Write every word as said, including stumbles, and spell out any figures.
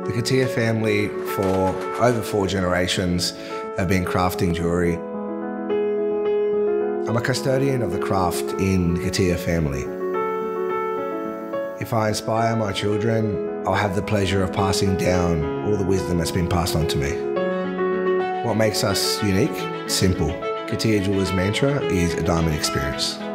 The Gattea family for over four generations have been crafting jewellery. I'm a custodian of the craft in the Gattea family. If I inspire my children, I'll have the pleasure of passing down all the wisdom that's been passed on to me. What makes us unique? Simple. Gattea Jewellers' mantra is a diamond experience.